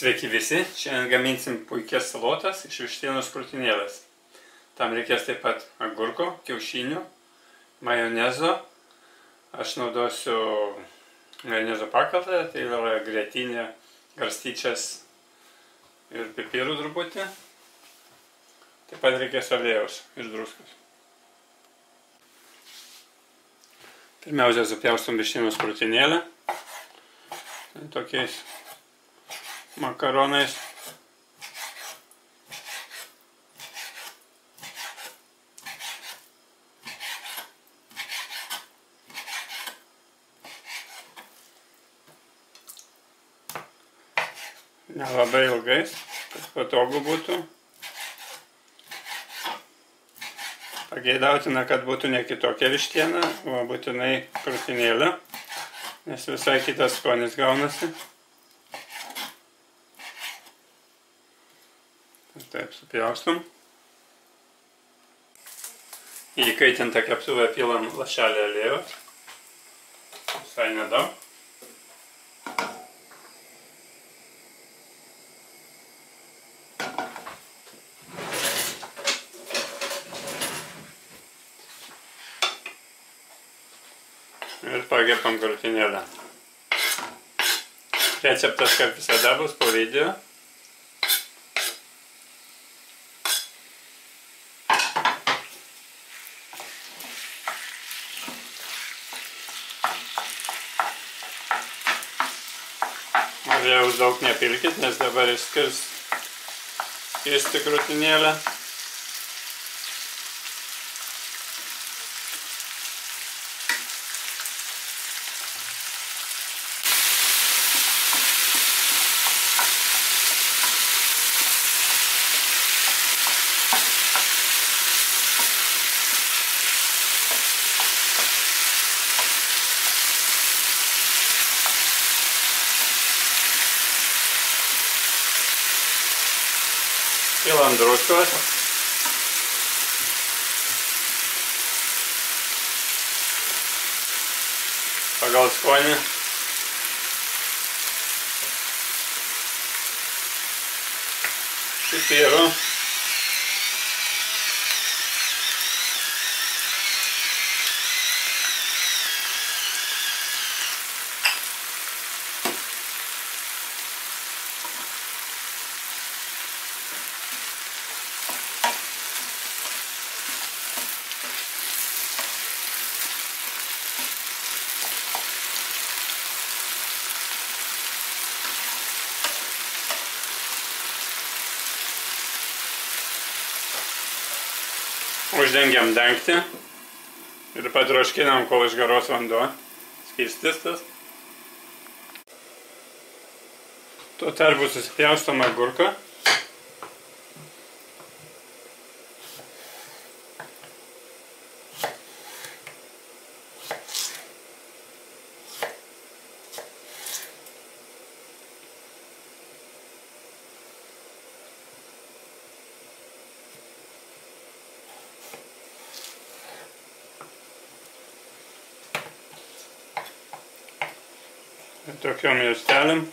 Sveiki visi, šiandien gaminsim puikias salotas iš vištienos krūtinėlės. Tam reikės taip pat agurko, kiaušinių, majonezo. Aš naudosiu majonezo pakaltą, tai yra grietinė, garstyčias ir pipirų truputį. Taip pat reikės aliejaus ir druskos. Pirmiausia, supjaustom vištienos krūtinėlę tokiais makaronais. Nelabai ilgais, kad patogu būtų. Pageidautina, kad būtų ne kitokia vištiena, o būtinai krūtinėlė, nes visai kitas skonis gaunasi. Taip, supjaustom. Į įkaitintą keptuvę pilam lašelį aliejaus. Visai nedaug. Ir pakepam krūtinėlę. Receptas, kaip visada, bus po video. Aliejaus daug nepilkit, nes dabar išskirs keisti krūtinėlę. Pilam druskos. Pagal skonį. Pipirų. Uždengiam dangtį ir patroškinam, kol išgaros vanduo, skystis tas. Tuo tarpu susipjaustom agurką. Tokiom juostelėm.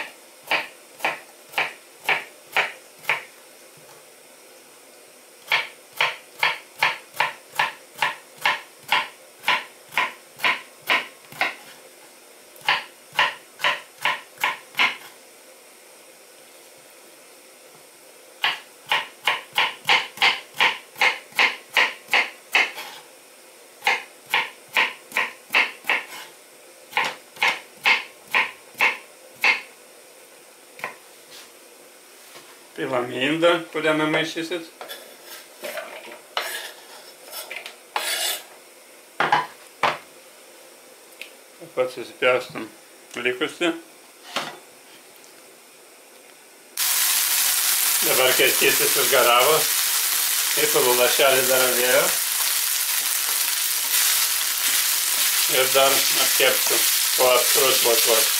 Pilam į indą, kuriame maišysit. Taip pat susipjaustam likusi. Dabar, kai skystis išgaravo, įpilu lašelį dar aliejaus. Ir dar apkepsiu po apstrus vos.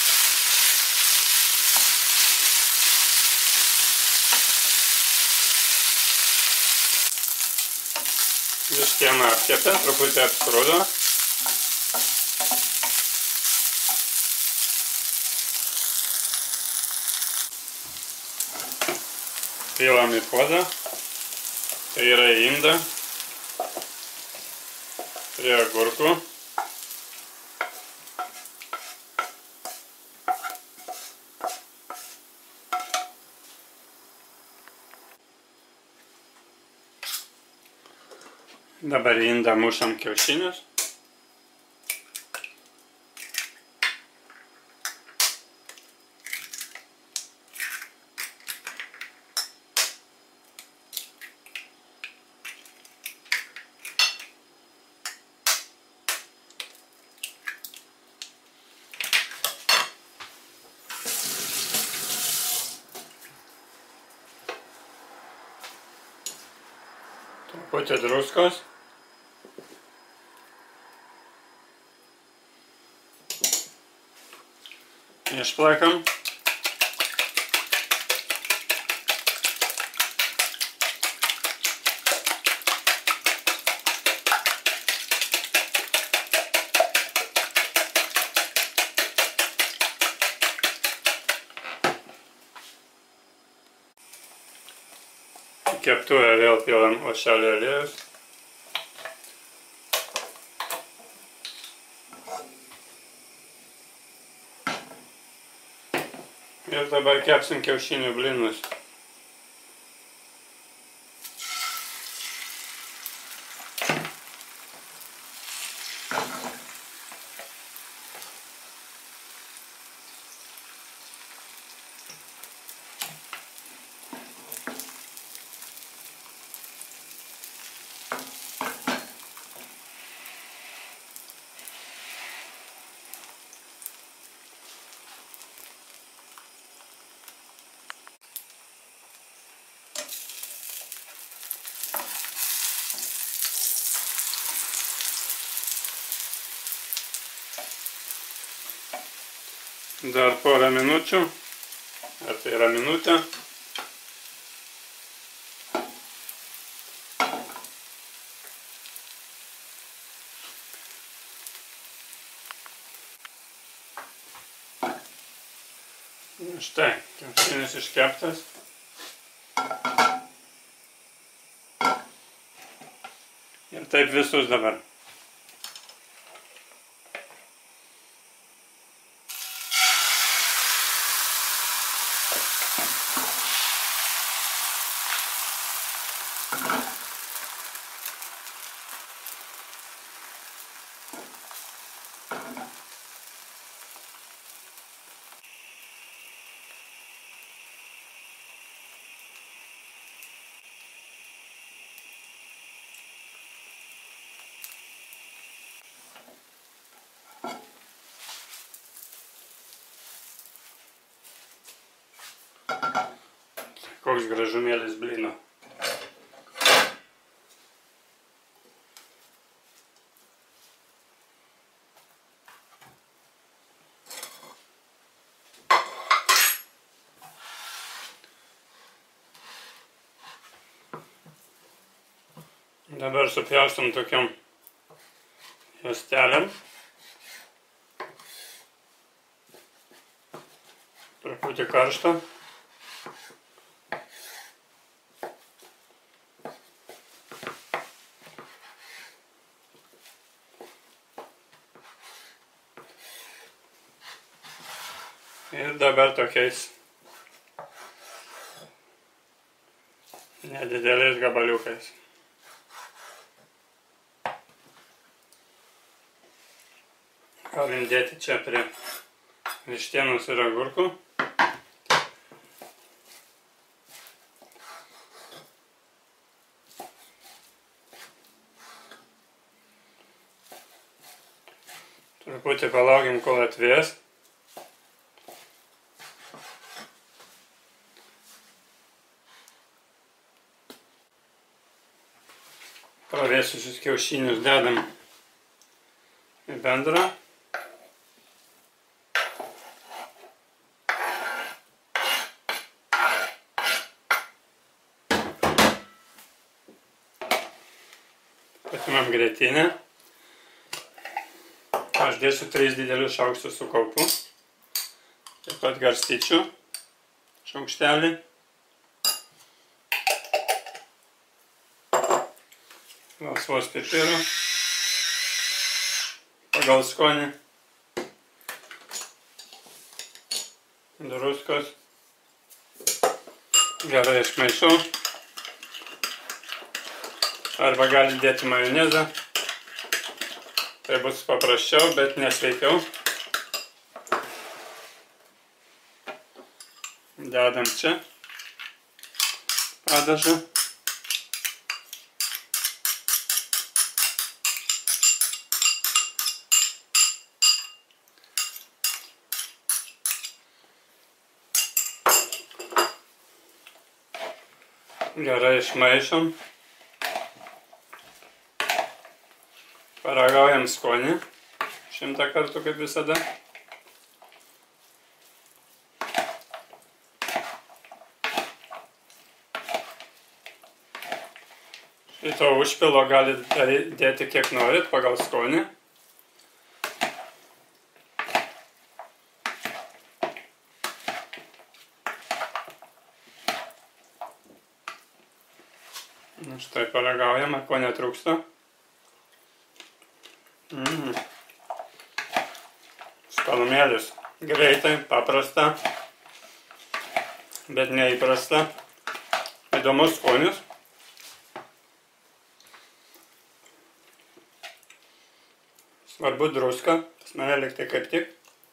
Vištiena apkepė, truputį apskrudo. pilam į puodą, tai yra į indą, prie agurkų. Dabar į indą mušam kiaušinius. Truputį druskos. Išplakam. Į keptuvę vėl pilam lašelį aliejaus. Ir dabar kepsim kiaušinių blynus. Dar porą minučių, ar tai yra minutė. Štai, kiaušinis iškeptas. Ir taip visus dabar. Koks gražumėlis blyno. Dabar supjaustom tokiam juostelėm. Truputį karštą. Ir dabar tokiais nedideliais gabaliukais. Galim dėti čia prie vištienos ir agurkų. Truputį palaukim, kol atvės. Pravėsusius kiaušinius dedam į bendrą. Patimam grietinę. Aš dėsiu 3 didelius šaukštus su kaupu. Taip pat garstyčių šaukštelį. Valsvos pipirų pagal skonį, druskos, gerai išmaišau, arba gali dėti majonezą, tai bus paprasčiau, bet nesveikiau. Dedam čia padažą. Gerai išmaišom. Paragaujam skonį 100 kartų kaip visada. Šito užpilo galite dėti kiek norit pagal skonį. Štai paragaujame, ko netrūksta. Skanumėlis. Greitai, paprasta, bet neįprasta. Įdomus skonis. Svarbu druska, pas mane liktai kaip tik.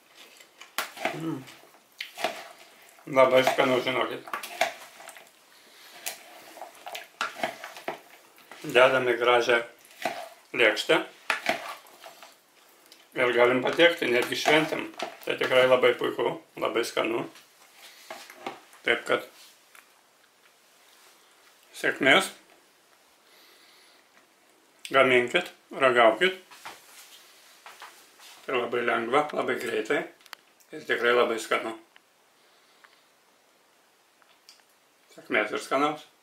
Labai skanu, žinokit. Dedame gražią lėkštę ir galim patiekti netgi šventėm. Tai tikrai labai puiku, labai skanu. Taip kad sėkmės, gaminkit, ragaukit. Tai labai lengva, labai greitai ir tikrai labai skanu. Sėkmės ir skanaus.